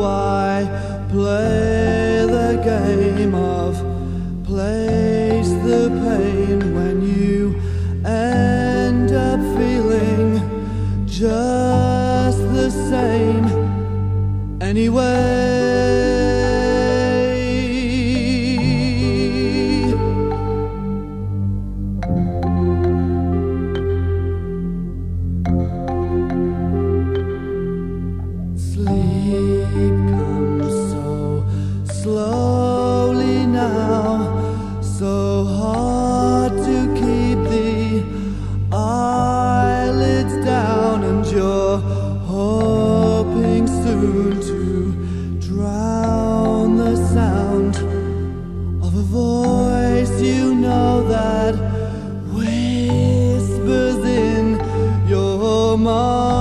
why play the game of place the pain when you end up feeling just the same anyway. Sleep comes so slowly now, so hard to keep the eyelids down, and you're hoping soon to drown the sound of a voice you know that whispers in your mind.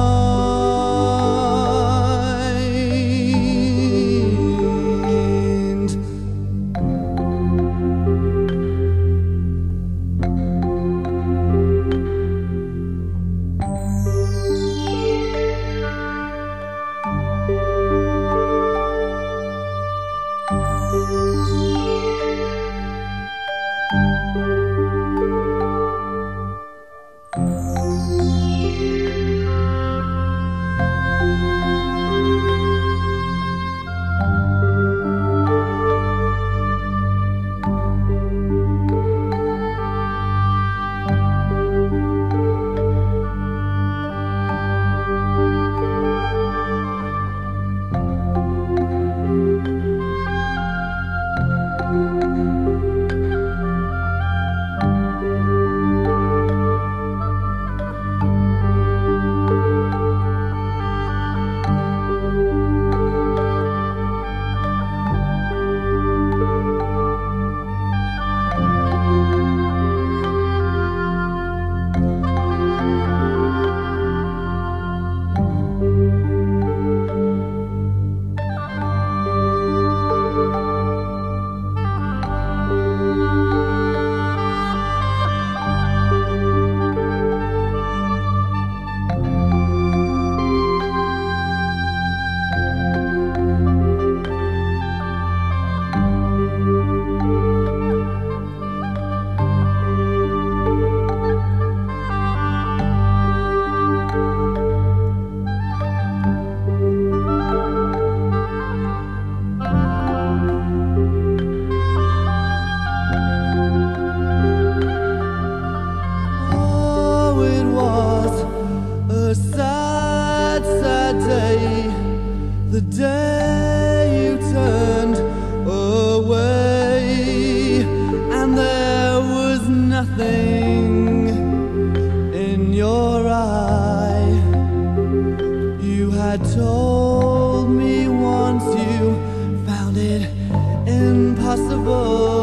A sad, sad day, the day you turned away, and there was nothing in your eye. You had told me once you found it impossible